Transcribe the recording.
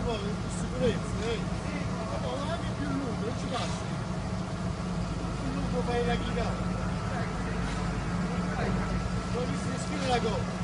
poi in sicurezza, ma no, anche più lungo, non ci passi. Più lungo fai la chicata. Non mi si scrive la cosa.